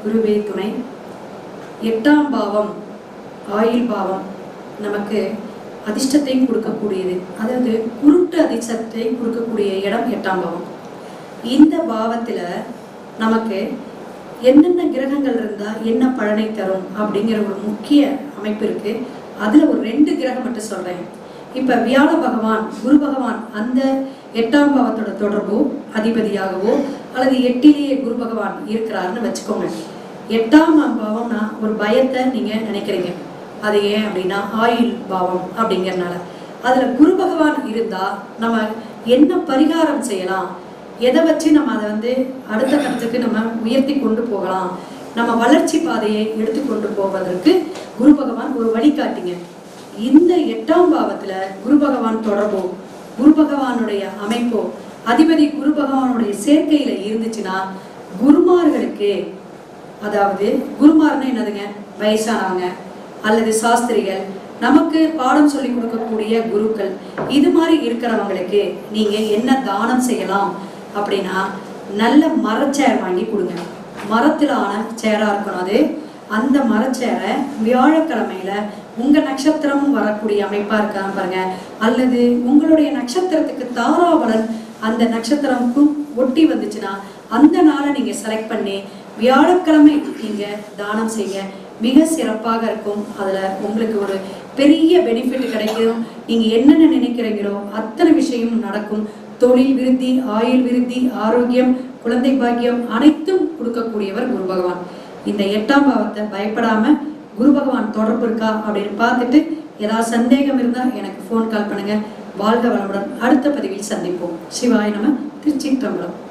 குருவே துணை. 8ஆம் பாவம் ஆயுள் பாவம் நமக்கு அதிர்ஷ்டத்தையும் கொடுக்கக்கூடியது. அதாவது குருட்டு அதிர்ஷ்டத்தை கொடுக்கக்கூடிய இடம் 8ஆம் பாவம். இந்த பாவத்தில் நமக்கு என்னென்ன கிரகங்கள் இருந்தால் என்ன பலனை தரும் அப்படிங்கிற ஒரு முக்கிய அமைப்பு இருக்கு. அதில் ஒரு 2 கிரகம் மட்டும் சொல்கிறேன். இப்போ வியாழ பகவான், குரு பகவான் அந்த 8ஆம் பாவத்தோட தொடர்போ அதிபதியாகவோ அல்லது 8லேயே குரு பகவான் இருக்கிறாருன்னு வச்சுக்கோங்க. 8ஆம் பாவம்னா ஒரு பயத்தை நீங்கள் நினைக்கிறீங்க. அது ஏன் அப்படின்னா ஆயுள் பாவம் அப்படிங்கிறனால. அதில் குரு பகவான் இருந்தால் நம்ம என்ன பரிகாரம் செய்யலாம், எதை வச்சு நம்ம அதை அடுத்த கட்டத்துக்கு நம்ம உயர்த்தி கொண்டு போகலாம், நம்ம வளர்ச்சி பாதையை எடுத்துக்கொண்டு போவதற்கு குரு பகவான் ஒரு வழிகாட்டிங்க. இந்த 8ஆம் பாவத்தில் குரு பகவான் தொடர்போ குரு பகவானுடைய அமைப்போ அதிபதி குரு பகவானுடைய சேர்க்கையில் இருந்துச்சுன்னா குருமார்களுக்கு, அதாவது குருமார்னா என்னதுங்க, வயசானவங்க அல்லது சாஸ்திரிகள், நமக்கு பாடம் சொல்லி கொடுக்கக்கூடிய குருக்கள், இது மாதிரி இருக்கிறவங்களுக்கு நீங்கள் என்ன தானம் செய்யலாம் அப்படின்னா நல்ல மரச்சேர் வாங்கி கொடுங்க. மரத்தில் ஆன சேராக இருக்கணும் அது. அந்த மரச்சேரை வியாழக்கிழமையில உங்கள் நட்சத்திரமும் வரக்கூடிய அமைப்பாக இருக்காங்க பாருங்க, அல்லது உங்களுடைய நட்சத்திரத்துக்கு தாராபலன் அந்த நட்சத்திரமுக்கும் ஒட்டி வந்துச்சுன்னா அந்த நாளை நீங்கள் செலக்ட் பண்ணி வியாழக்கிழமை நீங்கள் தானம் செய்ய மிக சிறப்பாக இருக்கும். அதில் உங்களுக்கு ஒரு பெரிய பெனிஃபிட் கிடைக்கும். நீங்கள் என்னென்ன நினைக்கிறீங்களோ அத்தனை விஷயமும் நடக்கும். தொழில் விருத்தி, ஆயுள் விருத்தி, ஆரோக்கியம், குழந்தை பாக்கியம் அனைத்தும் கொடுக்கக்கூடியவர் குரு பகவான். இந்த 8ஆம் பாவத்தை பயப்படாமல் குரு பகவான் தொடர்பு இருக்கா அப்படின்னு பார்த்துட்டு ஏதாவது சந்தேகம் இருந்தால் எனக்கு ஃபோன் கால் பண்ணுங்கள். வாழ்க வளமுடன். அடுத்த பதிவில் சந்திப்போம். சிவாய நம. திருச்சிற்றம்பலம்.